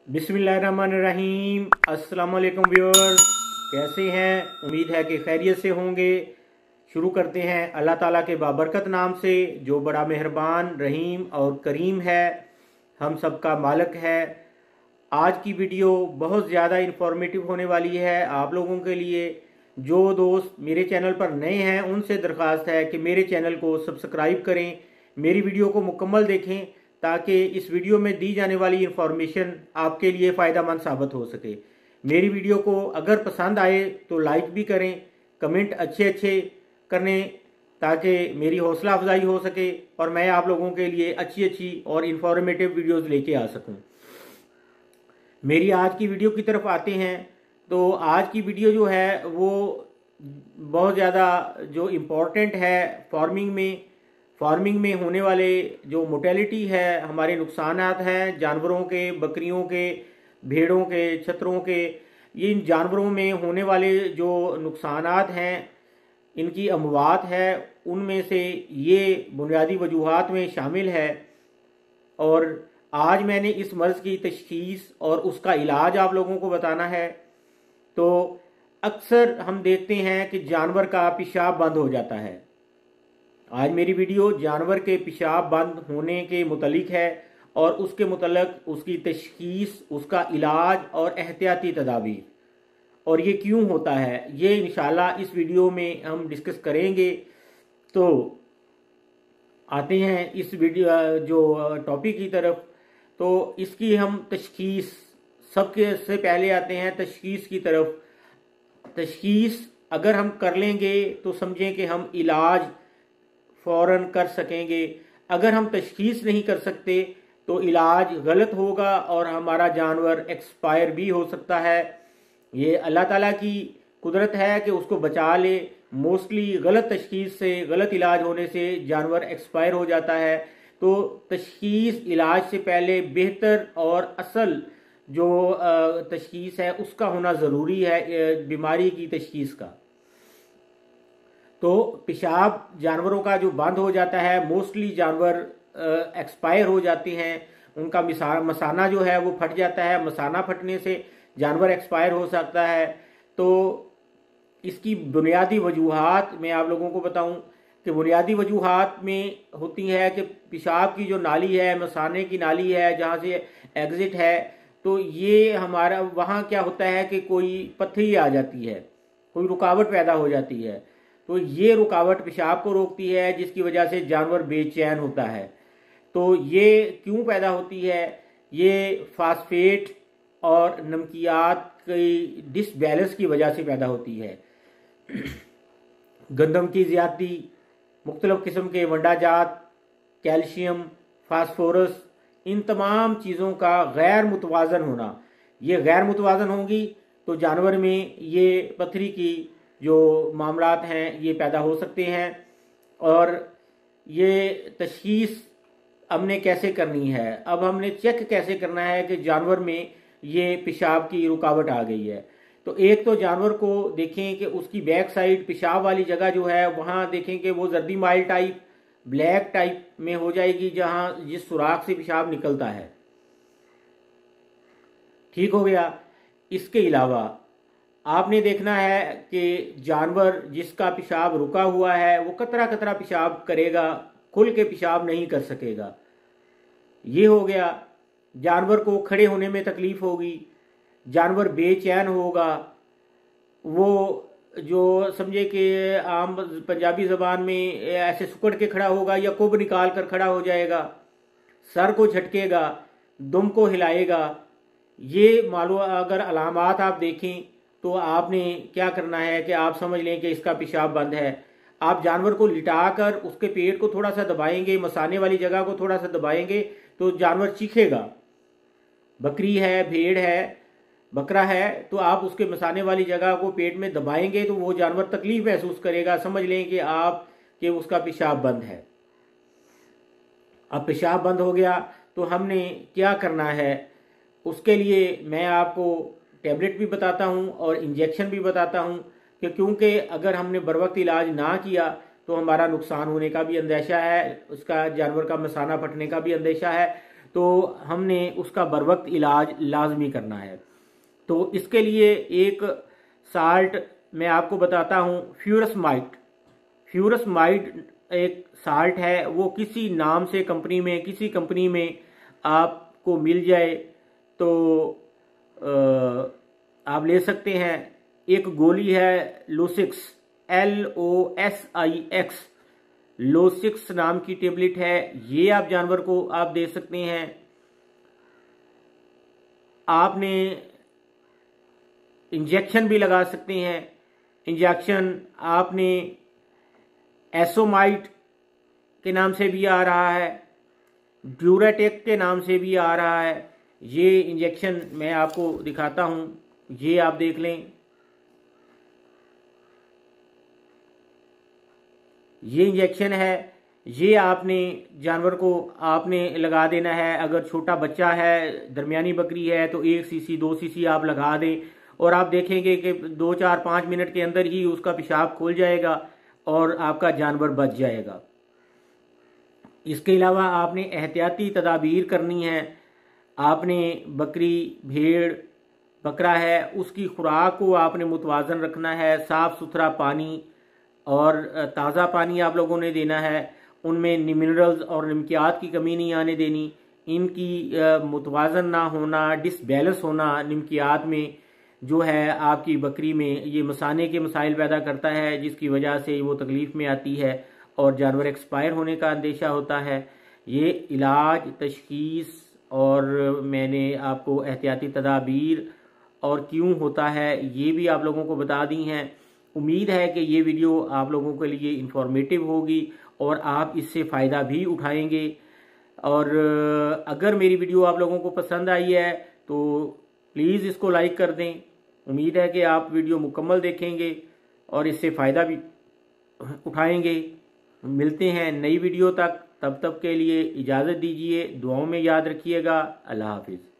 बिस्मिल्लाहिर्रहमानिर्रहीम। अस्सलाम वालेकुम व्यूअर्स, कैसे हैं? उम्मीद है कि खैरियत से होंगे। शुरू करते हैं अल्लाह ताला के बाबरकत नाम से, जो बड़ा मेहरबान, रहीम और करीम है, हम सब का मालिक है। आज की वीडियो बहुत ज़्यादा इंफॉर्मेटिव होने वाली है आप लोगों के लिए। जो दोस्त मेरे चैनल पर नए हैं उनसे दरख्वास्त है कि मेरे चैनल को सब्सक्राइब करें, मेरी वीडियो को मुकम्मल देखें ताकि इस वीडियो में दी जाने वाली इंफॉर्मेशन आपके लिए फ़ायदेमंद साबित हो सके। मेरी वीडियो को अगर पसंद आए तो लाइक भी करें, कमेंट अच्छे अच्छे करें ताकि मेरी हौसला अफजाई हो सके और मैं आप लोगों के लिए अच्छी अच्छी और इन्फॉर्मेटिव वीडियोस लेके आ सकूं। मेरी आज की वीडियो की तरफ आते हैं। तो आज की वीडियो जो है वो बहुत ज़्यादा जो इम्पोर्टेंट है फार्मिंग में होने वाले जो मोर्टेलिटी है, हमारे नुकसानात हैं जानवरों के, बकरियों के, भेड़ों के, छतरों के, ये इन जानवरों में होने वाले जो नुकसानात हैं, इनकी अमवात है, उनमें से ये बुनियादी वजूहात में शामिल है। और आज मैंने इस मर्ज़ की तशख़ीस और उसका इलाज आप लोगों को बताना है। तो अक्सर हम देखते हैं कि जानवर का पेशाब बंद हो जाता है। आज मेरी वीडियो जानवर के पेशाब बंद होने के मुतलिक है और उसके मुतलक उसकी तशख़ीस, उसका इलाज और एहतियाती तदाबीर, और ये क्यों होता है, ये इंशाल्लाह इस वीडियो में हम डिस्कस करेंगे। तो आते हैं इस वीडियो जो टॉपिक की तरफ। तो इसकी हम तशख़ीस, सबके से पहले आते हैं तशख़ीस की तरफ। तशख़ीस अगर हम कर लेंगे तो समझें कि हम इलाज फ़ौरन कर सकेंगे। अगर हम तशख़ीस नहीं कर सकते तो इलाज गलत होगा और हमारा जानवर एक्सपायर भी हो सकता है। ये अल्लाह ताला की कुदरत है कि उसको बचा ले। मोस्टली गलत तशख़ीस से, गलत इलाज होने से जानवर एक्सपायर हो जाता है। तो तशख़ीस, इलाज से पहले बेहतर और असल जो तशख़ीस है उसका होना ज़रूरी है, बीमारी की तशख़ीस का। तो पेशाब जानवरों का जो बंद हो जाता है, मोस्टली जानवर एक्सपायर हो जाते हैं, उनका मसाना जो है वो फट जाता है। मसाना फटने से जानवर एक्सपायर हो सकता है। तो इसकी बुनियादी वजूहात मैं आप लोगों को बताऊं कि बुनियादी वजूहात में होती है कि पेशाब की जो नाली है, मसाने की नाली है, जहाँ से एग्ज़िट है, तो ये हमारा वहाँ क्या होता है कि कोई पथरी आ जाती है, कोई रुकावट पैदा हो जाती है। तो ये रुकावट पेशाब को रोकती है, जिसकी वजह से जानवर बेचैन होता है। तो ये क्यों पैदा होती है? ये फास्फेट और नमकियात की डिसबैलेंस की वजह से पैदा होती है। गंदम की ज़्यादती, मुख्तलिफ़ किस्म के वंडा जात, कैल्शियम, फास्फोरस, इन तमाम चीज़ों का गैर मुतवाज़न होना। ये गैर मुतवाज़न होंगी तो जानवर में ये पथरी की जो मामलात हैं ये पैदा हो सकते हैं। और ये तशख़ीस हमने कैसे करनी है? अब हमने चेक कैसे करना है कि जानवर में ये पेशाब की रुकावट आ गई है। तो एक तो जानवर को देखें कि उसकी बैक साइड पेशाब वाली जगह जो है वहाँ देखें कि वो जर्दी माइल टाइप, ब्लैक टाइप में हो जाएगी, जहाँ जिस सुराख से पेशाब निकलता है। ठीक हो गया। इसके अलावा आपने देखना है कि जानवर जिसका पेशाब रुका हुआ है वो कतरा कतरा पेशाब करेगा, खुल के पेशाब नहीं कर सकेगा। ये हो गया। जानवर को खड़े होने में तकलीफ होगी, जानवर बेचैन होगा। वो जो समझे कि आम पंजाबी ज़बान में ऐसे सुकड़ के खड़ा होगा या कुब निकाल कर खड़ा हो जाएगा, सर को झटकेगा, दुम को हिलाएगा। ये मालूम अगर अलामात आप देखें तो आपने क्या करना है कि आप समझ लें कि इसका पेशाब बंद है। आप जानवर को लिटाकर उसके पेट को थोड़ा सा दबाएंगे, मसाने वाली जगह को थोड़ा सा दबाएंगे तो जानवर चीखेगा। बकरी है, भेड़ है, बकरा है, तो आप उसके मसाने वाली जगह को पेट में दबाएंगे तो वो जानवर तकलीफ महसूस करेगा। समझ लें कि उसका पेशाब बंद है। अब पेशाब बंद हो गया तो हमने क्या करना है? उसके लिए मैं आपको टैबलेट भी बताता हूँ और इंजेक्शन भी बताता हूँ कि क्योंकि अगर हमने बर वक्त इलाज ना किया तो हमारा नुकसान होने का भी अंदेशा है, उसका जानवर का मसाना फटने का भी अंदेशा है। तो तो हमने उसका बर वक्त इलाज लाजमी करना है। तो इसके लिए एक साल्ट मैं आपको बताता हूँ, फ्यूरसमाइड। फ्यूरसमाइड एक साल्ट है, वो किसी नाम से कंपनी में, किसी कंपनी में आपको मिल जाए तो आप ले सकते हैं। एक गोली है लोसिक्स, LOSIX, लोसिक्स नाम की टेबलेट है। ये आप जानवर को आप दे सकते हैं। आपने इंजेक्शन भी लगा सकते हैं। इंजेक्शन आपने एसोमाइट के नाम से भी आ रहा है, ड्यूराटेक के नाम से भी आ रहा है। ये इंजेक्शन मैं आपको दिखाता हूं, ये आप देख लें। ये इंजेक्शन है, ये आपने जानवर को आपने लगा देना है। अगर छोटा बच्चा है, दरमियानी बकरी है, तो 1 सीसी 2 सीसी आप लगा दें और आप देखेंगे कि 2 4 5 मिनट के अंदर ही उसका पेशाब खुल जाएगा और आपका जानवर बच जाएगा। इसके अलावा आपने एहतियाती तदाबीर करनी है। आपने बकरी, भेड़, बकरा है, उसकी खुराक को आपने मुतवाजन रखना है। साफ़ सुथरा पानी और ताज़ा पानी आप लोगों ने देना है। उनमें मिनरल्स और नमकियात की कमी नहीं आने देनी। इनकी मुतवाजन ना होना, डिसबैलेंस होना नमकियात में जो है आपकी बकरी में, ये मसाने के मसाइल पैदा करता है, जिसकी वजह से वो तकलीफ़ में आती है और जानवर एक्सपायर होने का अंदेशा होता है। ये इलाज, तशखीस और मैंने आपको एहतियाती तदाबीर और क्यों होता है ये भी आप लोगों को बता दी हैं। उम्मीद है कि ये वीडियो आप लोगों के लिए इंफॉर्मेटिव होगी और आप इससे फ़ायदा भी उठाएंगे। और अगर मेरी वीडियो आप लोगों को पसंद आई है तो प्लीज़ इसको लाइक कर दें। उम्मीद है कि आप वीडियो मुकम्मल देखेंगे और इससे फ़ायदा भी उठाएंगे। मिलते हैं नई वीडियो तक, तब तक के लिए इजाज़त दीजिए। दुआओं में याद रखिएगा। अल्लाह हाफिज़।